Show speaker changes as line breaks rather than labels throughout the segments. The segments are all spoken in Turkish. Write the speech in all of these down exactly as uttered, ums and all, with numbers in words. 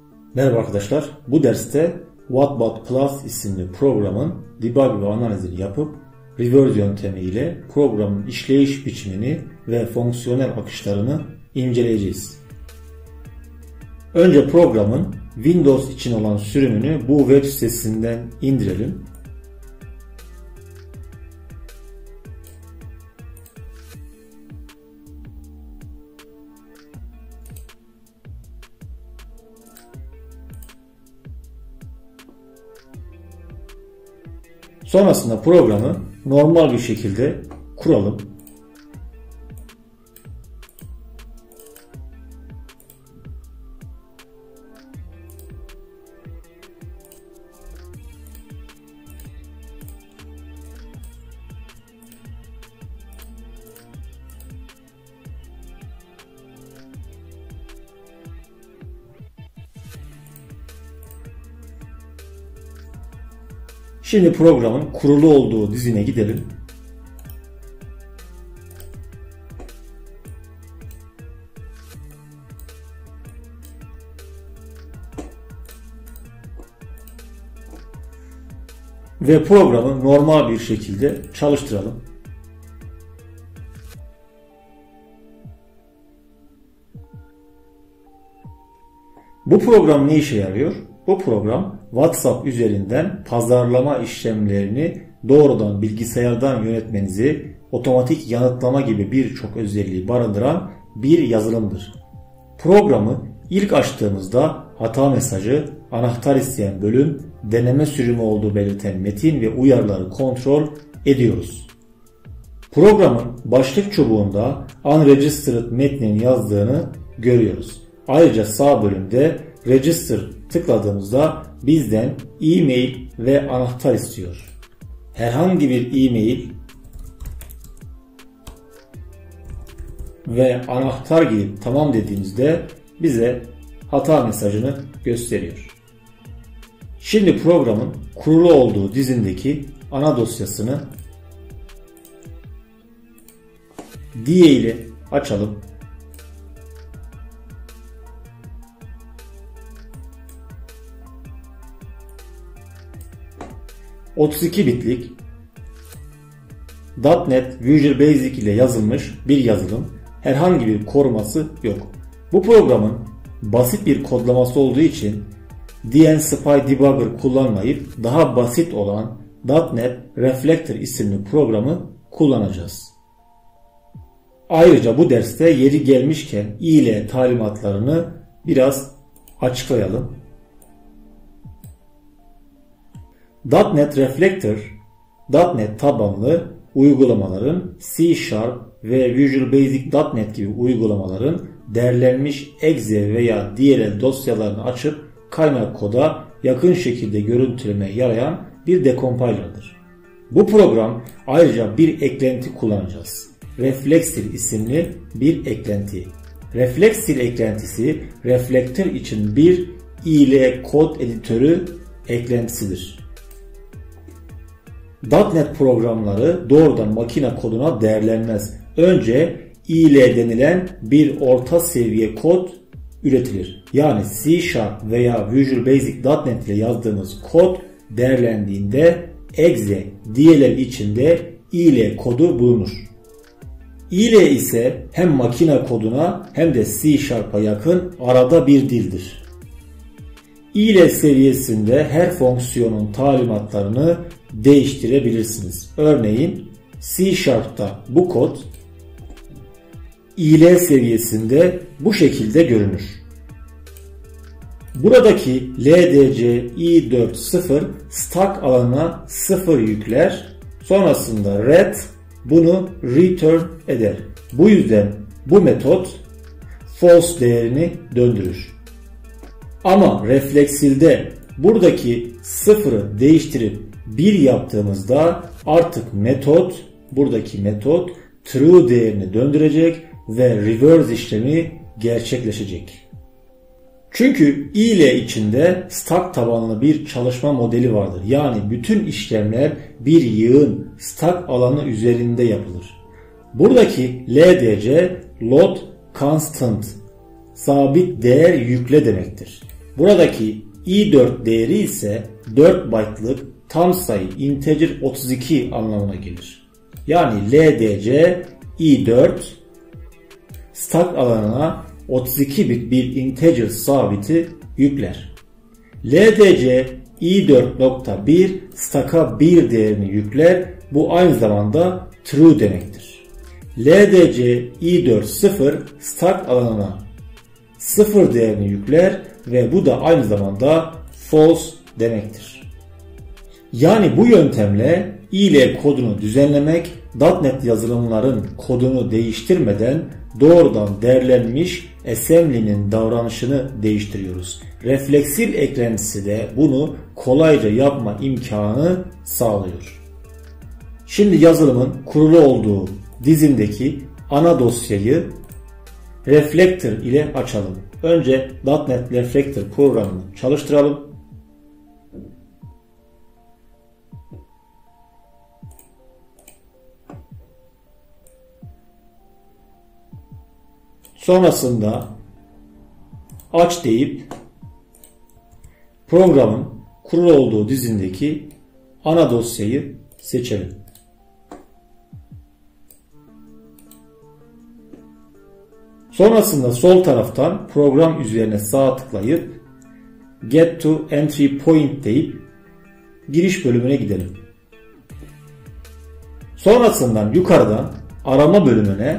Merhaba arkadaşlar. Bu derste Wattbot Plus isimli programın debug ve analizini yapıp reverse yöntemi ile programın işleyiş biçimini ve fonksiyonel akışlarını inceleyeceğiz. Önce programın Windows için olan sürümünü bu web sitesinden indirelim. Sonrasında programı normal bir şekilde kuralım. Şimdi programın kurulu olduğu dizine gidelim. Ve programı normal bir şekilde çalıştıralım. Bu program ne işe yarıyor? Bu program WhatsApp üzerinden pazarlama işlemlerini doğrudan bilgisayardan yönetmenizi otomatik yanıtlama gibi birçok özelliği barındıran bir yazılımdır. Programı ilk açtığımızda hata mesajı, anahtar isteyen bölüm, deneme sürümü olduğu belirten metin ve uyarıları kontrol ediyoruz. Programın başlık çubuğunda unregistered metnin yazdığını görüyoruz. Ayrıca sağ bölümde register tıkladığımızda bizden e-mail ve anahtar istiyor. Herhangi bir e-mail ve anahtar girip tamam dediğimizde bize hata mesajını gösteriyor. Şimdi programın kurulu olduğu dizindeki ana dosyasını D E ile açalım. otuz iki bitlik .NET Visual Basic ile yazılmış bir yazılım. Herhangi bir koruması yok. Bu programın basit bir kodlaması olduğu için DNSpy Debugger kullanmayıp daha basit olan .NET Reflector isimli programı kullanacağız. Ayrıca bu derste yeri gelmişken i ile talimatlarını biraz açıklayalım. .NET Reflector, .NET tabanlı uygulamaların C Sharp ve Visual Basic .nokta net gibi uygulamaların derlenmiş exe veya D L L dosyalarını açıp kaynak koda yakın şekilde görüntülemeye yarayan bir decompiler'dır. Bu program ayrıca bir eklenti kullanacağız. Reflexil isimli bir eklenti. Reflexil eklentisi Reflector için bir i ile kod editörü eklentisidir. .NET programları doğrudan makine koduna değerlenmez. Önce i ile denilen bir orta seviye kod üretilir. Yani C Sharp veya Visual Basic nokta net ile yazdığımız kod değerlendiğinde exe, D L L içinde i ile kodu bulunur. i ile ise hem makine koduna hem de C Sharp'a yakın arada bir dildir. i ile seviyesinde her fonksiyonun talimatlarını değiştirebilirsiniz. Örneğin C Sharp'ta bu kod i ile seviyesinde bu şekilde görünür. Buradaki L D C i dört nokta sıfır stack alanına sıfır yükler. Sonrasında ret bunu return eder. Bu yüzden bu metot false değerini döndürür. Ama Reflexil'de buradaki sıfırı değiştirip bir yaptığımızda artık metot, buradaki metot true değerini döndürecek ve reverse işlemi gerçekleşecek. Çünkü i ile içinde stack tabanlı bir çalışma modeli vardır. Yani bütün işlemler bir yığın stack alanı üzerinde yapılır. Buradaki L D C load constant sabit değer yükle demektir. Buradaki i dört değeri ise dört byte'lık tam sayı integer otuz iki anlamına gelir. Yani L D C i dört stack alanına otuz iki bit bir integer sabiti yükler. L D C i dört nokta bir stack'a bir değerini yükler. Bu aynı zamanda true demektir. L D C i dört sıfır stack alanına sıfır değerini yükler ve bu da aynı zamanda false demektir. Yani bu yöntemle i ile kodunu düzenlemek, .nokta net yazılımların kodunu değiştirmeden doğrudan değerlenmiş assembly'nin davranışını değiştiriyoruz. Refleksif eklentisi de bunu kolayca yapma imkanı sağlıyor. Şimdi yazılımın kurulu olduğu dizindeki ana dosyayı Reflector ile açalım. Önce .nokta net Reflector programını çalıştıralım. Sonrasında aç deyip programın kurulu olduğu dizindeki ana dosyayı seçelim. Sonrasında sol taraftan program üzerine sağ tıklayıp Get to Entry Point deyip giriş bölümüne gidelim. Sonrasından yukarıdan arama bölümüne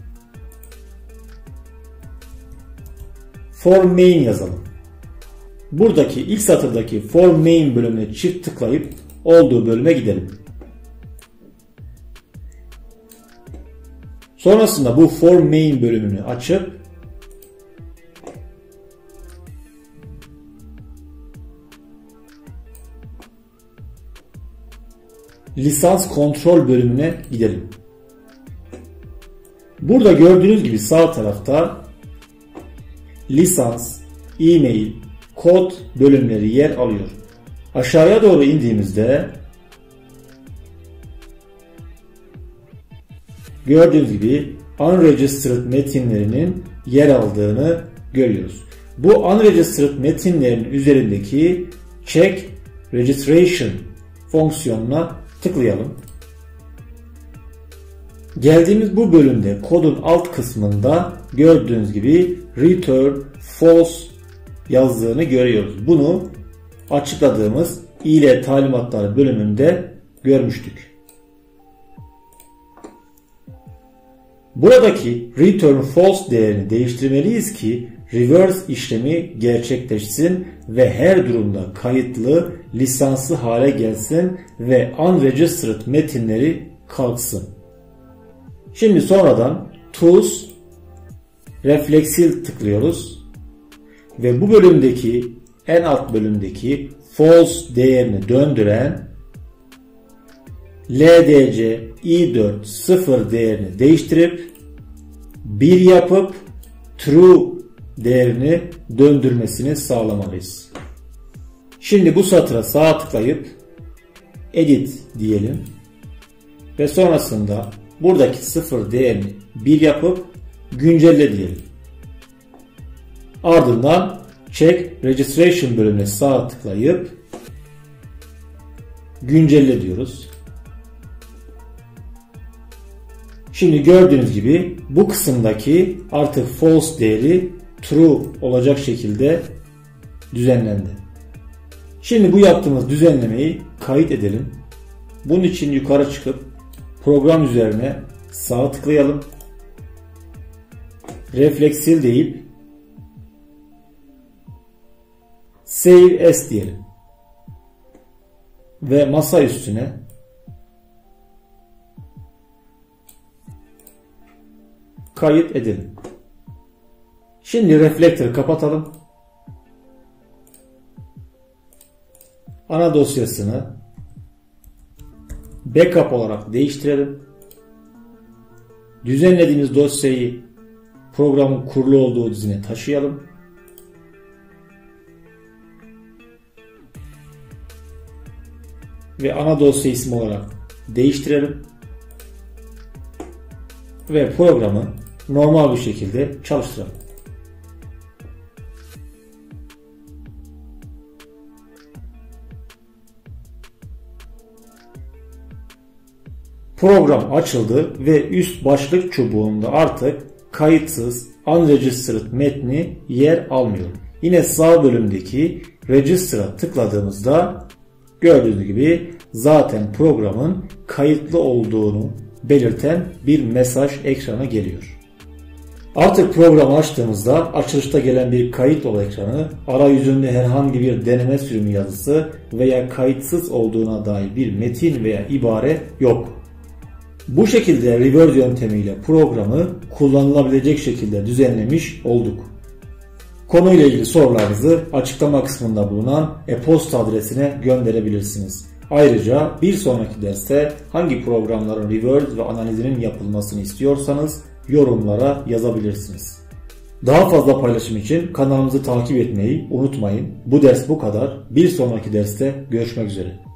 For Main yazalım. Buradaki ilk satırdaki For Main bölümüne çift tıklayıp olduğu bölüme gidelim. Sonrasında bu For Main bölümünü açıp lisans kontrol bölümüne gidelim. Burada gördüğünüz gibi sağ tarafta lisans, e-mail, kod bölümleri yer alıyor. Aşağıya doğru indiğimizde gördüğünüz gibi unregistered metinlerinin yer aldığını görüyoruz. Bu unregistered metinlerin üzerindeki check registration fonksiyonuna tıklayalım. Geldiğimiz bu bölümde kodun alt kısmında gördüğünüz gibi return false yazdığını görüyoruz. Bunu açıkladığımız i ile talimatlar bölümünde görmüştük. Buradaki return false değerini değiştirmeliyiz ki reverse işlemi gerçekleşsin ve her durumda kayıtlı, lisanslı hale gelsin ve unregistered metinleri kalksın. Şimdi sonradan Tools, Reflexive tıklıyoruz ve bu bölümdeki en alt bölümdeki false değerini döndüren L D C i dört sıfır değerini değiştirip bir yapıp true değerini döndürmesini sağlamalıyız. Şimdi bu satıra sağ tıklayıp edit diyelim ve sonrasında buradaki sıfır değerini bir yapıp güncelle diyelim. Ardından check registration bölümüne sağ tıklayıp güncelle diyoruz. Şimdi gördüğünüz gibi bu kısımdaki artık false değeri true olacak şekilde düzenlendi. Şimdi bu yaptığımız düzenlemeyi kayıt edelim. Bunun için yukarı çıkıp program üzerine sağ tıklayalım. Reflexive deyip Save As diyelim. Ve masa üstüne kayıt edelim. Şimdi Reflector'ı kapatalım. Ana dosyasını backup olarak değiştirelim. Düzenlediğimiz dosyayı programın kurulu olduğu dizine taşıyalım. Ve ana dosya ismi olarak değiştirelim. Ve programı normal bir şekilde çalıştıralım. Program açıldı ve üst başlık çubuğunda artık kayıtsız unregistered metni yer almıyor. Yine sağ bölümdeki register'a tıkladığımızda gördüğünüz gibi zaten programın kayıtlı olduğunu belirten bir mesaj ekrana geliyor. Artık programı açtığımızda açılışta gelen bir kayıt ol ekranı, arayüzünde herhangi bir deneme sürümü yazısı veya kayıtsız olduğuna dair bir metin veya ibare yok. Bu şekilde reverse yöntemiyle programı kullanılabilecek şekilde düzenlemiş olduk. Konuyla ilgili sorularınızı açıklama kısmında bulunan e-posta adresine gönderebilirsiniz. Ayrıca bir sonraki derste hangi programların reverse ve analizinin yapılmasını istiyorsanız yorumlara yazabilirsiniz. Daha fazla paylaşım için kanalımızı takip etmeyi unutmayın. Bu ders bu kadar. Bir sonraki derste görüşmek üzere.